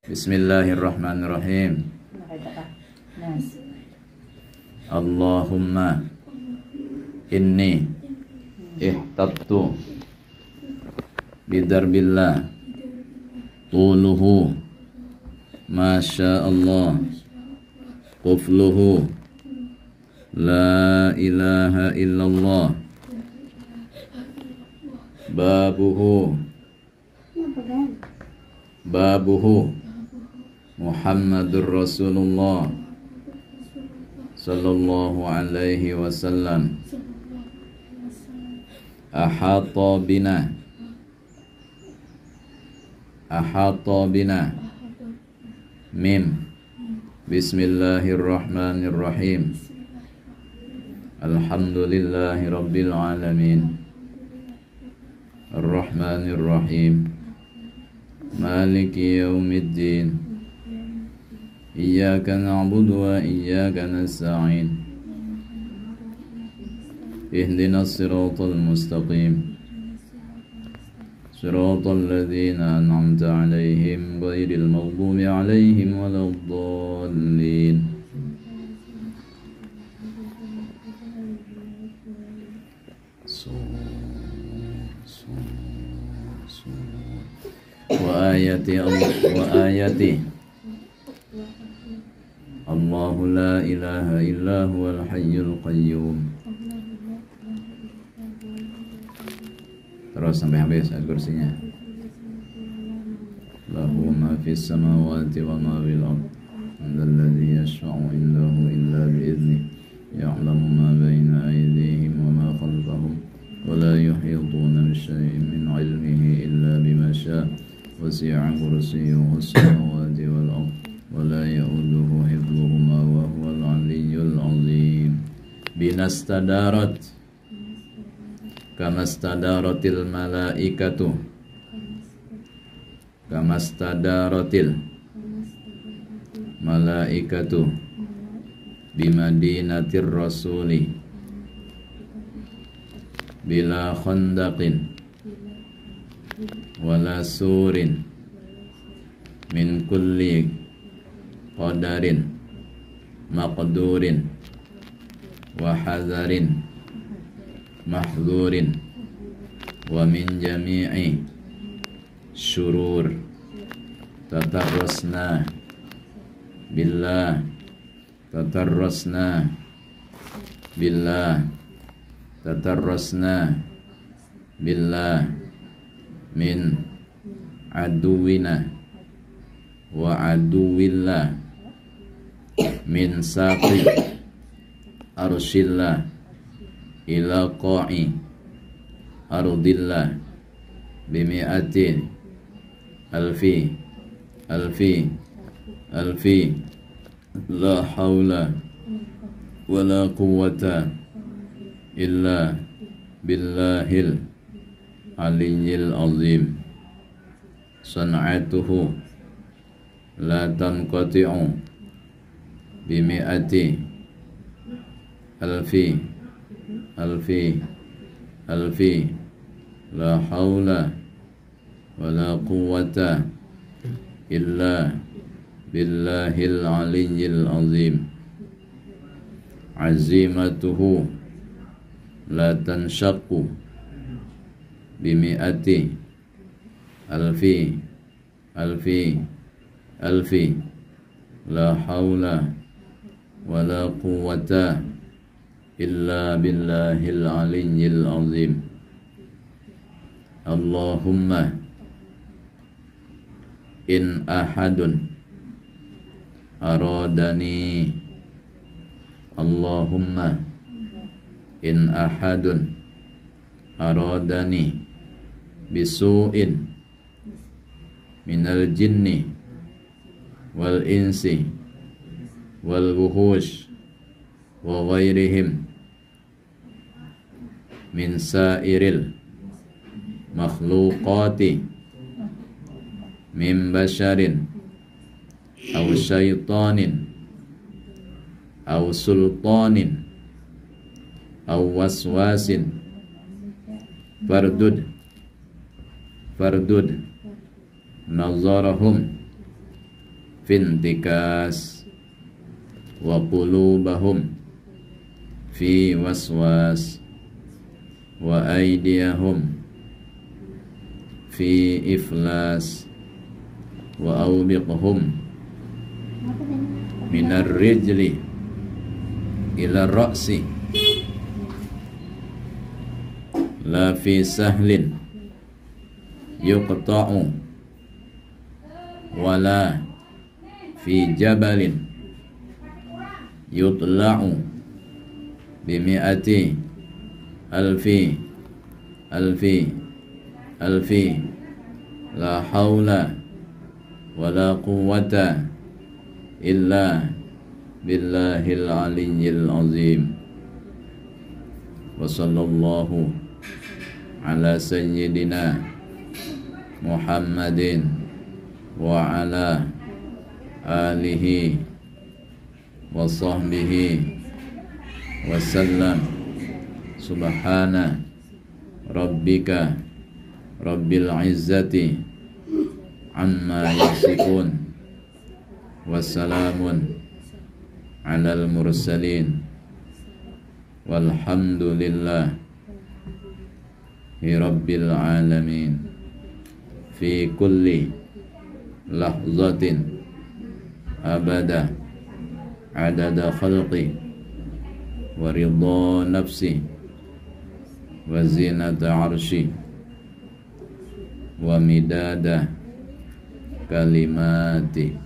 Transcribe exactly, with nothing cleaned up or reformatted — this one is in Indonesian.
Bismillahirrahmanirrahim. Allahumma inni ihtabtu bidarbillah tuluhu masya Allah qufluhu la ilaha illallah babuhu babuhu Muhammadur Rasulullah sallallahu alaihi wasallam ahata bina ahata bina mim bismillahirrahmanirrahim alhamdulillahi rabbil alamin arrahmanirrahim maliki yaumiddin iyyaka na'budu wa iyyaka nasta'in ihdinas siratal mustaqim siratal ladzina an'amta 'alaihim ghairil maghdubi 'alaihim waladdallin. Wa ayati Allah wa ayati Allahu la ilaha illa huwal hayyul qayyum. Terus sampai habis ayat kursinya. Lahu ma fis samawati wa ma fil ardh. Alladzi yashfa'u indahu illa bi'idhnihi. Ya'lamu ma baina aydihim wa ma khalfahum. Wa la yuhituna bi shay'in min 'ilmihi illa bima sha'a. Wasi'a kursiyyuhu as-samawati wal ardh. ولا يؤوده حفظهما وهو العلي العظيم. بنا استدارت كما استدارت الملائكة كما استدارت الملائكة بمدينة الرسول بلا خندق ولا سور من كل qadarin maqdurin wa hadarin mahzurin wa min jami'i syurur tatarrasna billah tatarrasna billah tatarrasna billah min aduwina wa aduwillah min saqi arshillah ila qa'i ardillah bimi'ati alfi alfi alfi la hawla wa la quwwata illa billahil aliyyil azim. San'atuhu la tanqati'u bimi'ati alfi alfi alfi la hawla wa la quwwata illa billahil aliyyil azim. Azimatuhu la tanshaqqu bimi'ati alfi alfi alfi la hawla wa la quwwata illa billahil aliyyil azim. Allahumma in ahadun aradani Allahumma in ahadun aradani bisu'in minal jinni wal insi wal wuhush wa ghairihim min sairil makhluqati min basharin aw syaitanin aw sultanin aw waswasin fardud fardud nazarahum fintikas wa qulubahum fi waswas wa aydiyahum fi iflas wa awbiqhum minar rijli ila ra'si la fi sahlin yuqta'u wala fi jabalin yutla'u bimi'ati alfi alfi alfi la hawla wala quwwata illa billahil aliyyil azim. Wa sallallahu ala sayyidina Muhammadin wa ala alihi wa sahbihi wa sallam. Subhana rabbika rabbil izzati amma yasifun wa salamun alal mursalin walhamdulillah rabbil alamin. Fi kulli lahzatin abada adada khalqi wa ridha nafsi wa zinata arshi wa midada kalimati.